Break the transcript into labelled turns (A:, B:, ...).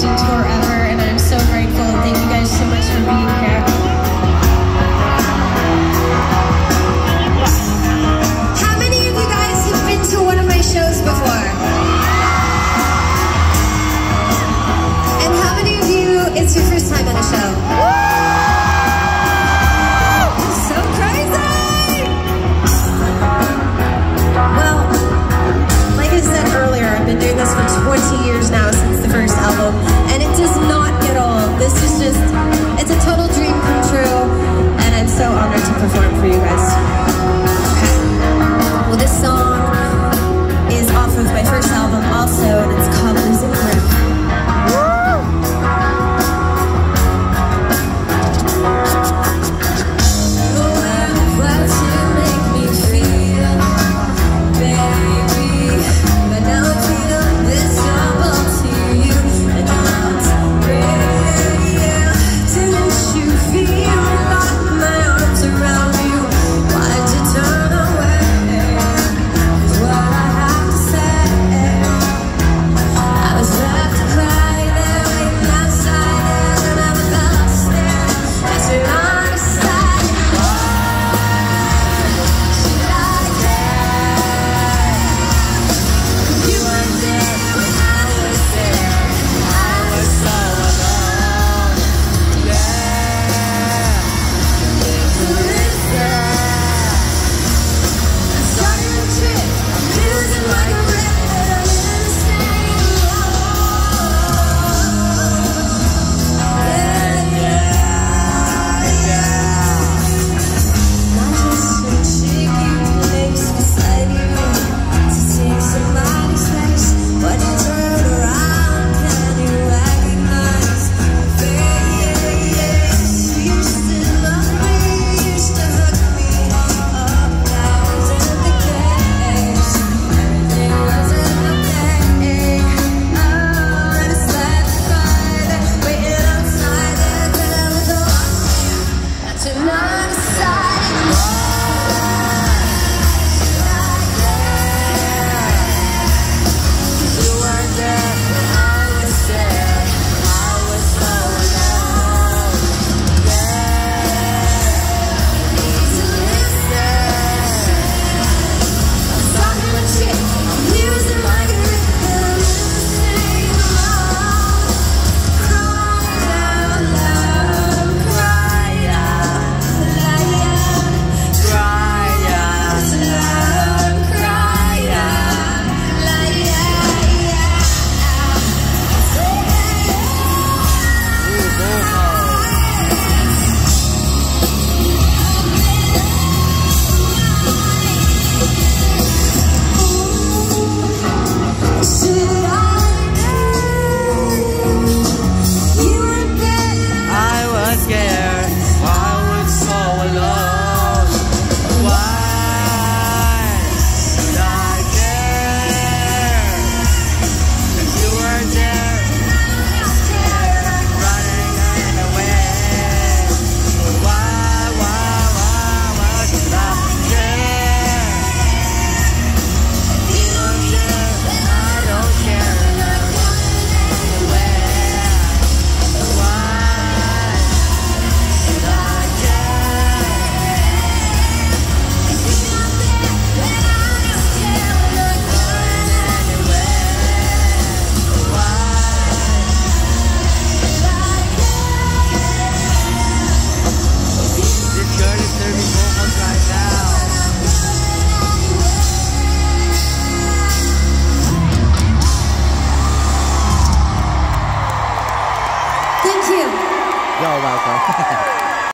A: amazing tour ever, and I'm so grateful. Thank you guys so much for being here. How many of you guys have been to one of my shows before? And how many of you, it's your first time at a show? So crazy! Well, like I said earlier, I've been doing this for 20 years now, since the first album, and it does not get old. This is just, it's a total dream come true, and I'm so honored to perform for you guys. Okay. Well, this song is off of my first album also, and it's called Losing Grip.
B: You're welcome.